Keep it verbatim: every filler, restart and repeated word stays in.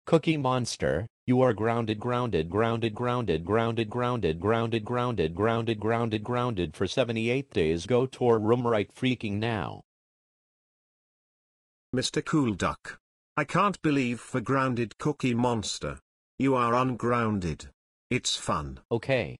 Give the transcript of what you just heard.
Cookie Monster, you are grounded grounded grounded grounded grounded grounded grounded grounded grounded grounded grounded for seventy-eight days. Go to your room right freaking now. Mister Cool Duck. I can't believe for grounded Cookie Monster. You are ungrounded. It's fun. Okay.